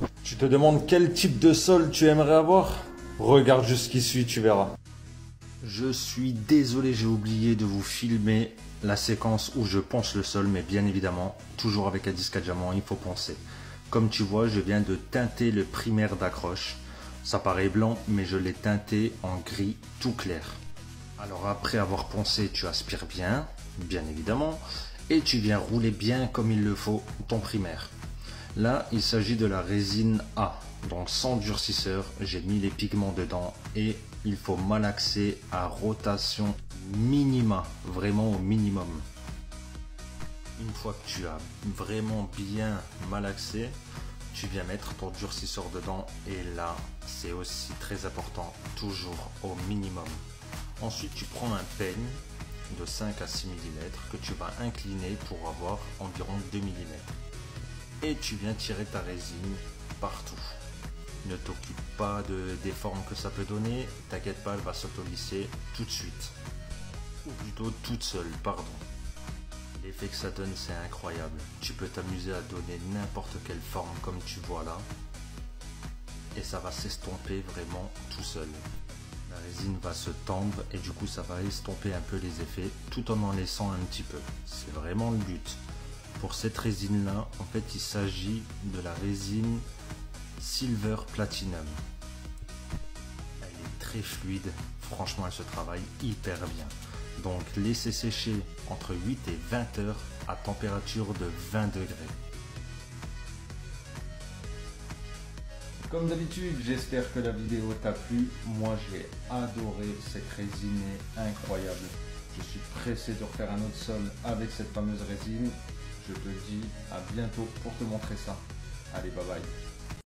Tu te demandes quel type de sol tu aimerais avoir? Regarde jusqu'ici, tu verras. Je suis désolé, j'ai oublié de vous filmer la séquence où je ponce le sol, mais bien évidemment, toujours avec un disque à diamant, il faut poncer. Comme tu vois, je viens de teinter le primaire d'accroche. Ça paraît blanc, mais je l'ai teinté en gris tout clair. Alors après avoir poncé, tu aspires bien, bien évidemment, et tu viens rouler bien comme il le faut ton primaire. Là, il s'agit de la résine A, donc sans durcisseur, j'ai mis les pigments dedans et il faut malaxer à rotation minima, vraiment au minimum. Une fois que tu as vraiment bien malaxé, tu viens mettre ton durcisseur dedans et là, c'est aussi très important, toujours au minimum. Ensuite, tu prends un peigne de 5 à 6 mm que tu vas incliner pour avoir environ 2 mm. Et tu viens tirer ta résine partout. Ne t'occupe pas des formes que ça peut donner, t'inquiète pas, elle va s'auto-lisser tout de suite. Ou plutôt toute seule, pardon. L'effet que ça donne, c'est incroyable. Tu peux t'amuser à donner n'importe quelle forme comme tu vois là. Et ça va s'estomper vraiment tout seul. La résine va se tendre et du coup ça va estomper un peu les effets tout en laissant un petit peu. C'est vraiment le but. Pour cette résine là, en fait il s'agit de la résine Silver Platinum. Elle est très fluide, franchement elle se travaille hyper bien. Donc laissez sécher entre 8 et 20 heures à température de 20 degrés. Comme d'habitude, j'espère que la vidéo t'a plu. Moi, j'ai adoré cette résine, incroyable. Je suis pressé de refaire un autre sol avec cette fameuse résine. Je te dis à bientôt pour te montrer ça. Allez, bye bye.